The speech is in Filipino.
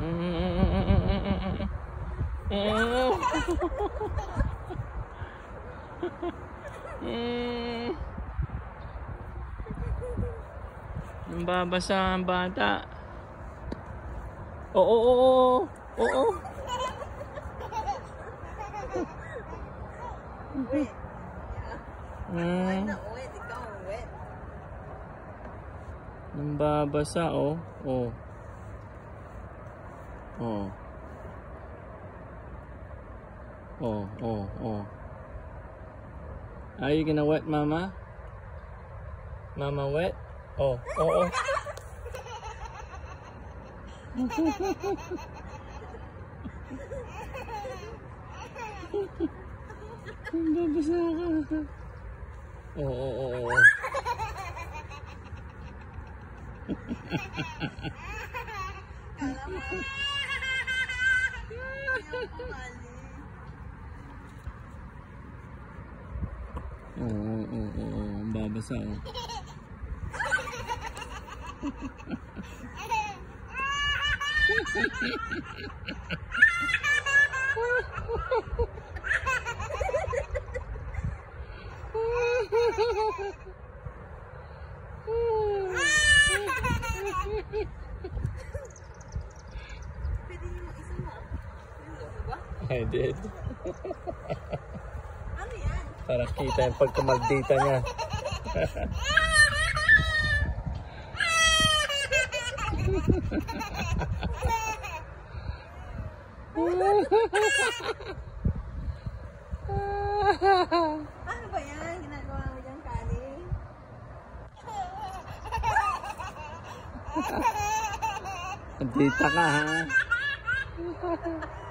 Nababasa ang bata. Oo. Nababasa, oh. Are you gonna wet Mama? Mama wet? Oh. Nababasa ka. Oo. Babasa, oh. I did. Ano yan? Para kita yung pagkamaldita niya. Ano ba yan? Ginagawa mo dyan, Kali? Maldita ka, ha?